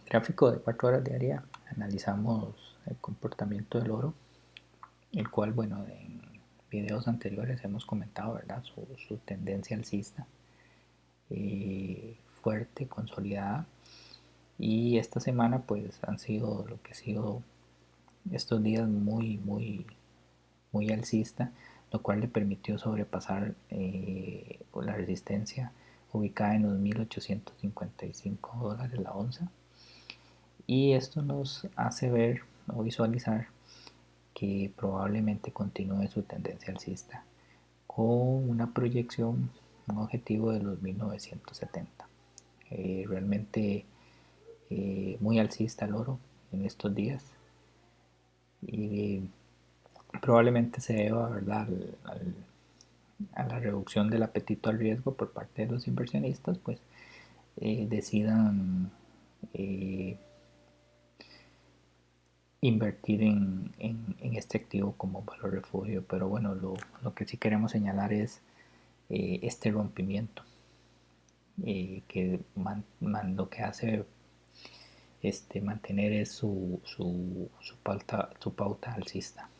Gráfico de 4 horas diaria analizamos el comportamiento del oro, el cual, bueno, en videos anteriores hemos comentado, ¿verdad? Su tendencia alcista fuerte, consolidada. Y esta semana pues han sido lo que ha sido estos días muy alcista, lo cual le permitió sobrepasar la resistencia ubicada en los $1,855 la onza. Y esto nos hace ver o visualizar que probablemente continúe su tendencia alcista con una proyección, un objetivo de los 1970. Realmente muy alcista el oro en estos días y probablemente se deba, ¿verdad?, a la reducción del apetito al riesgo por parte de los inversionistas, pues decidan eh, invertir en este activo como valor refugio. Pero bueno, lo que sí queremos señalar es este rompimiento que lo que hace mantener es su pauta alcista.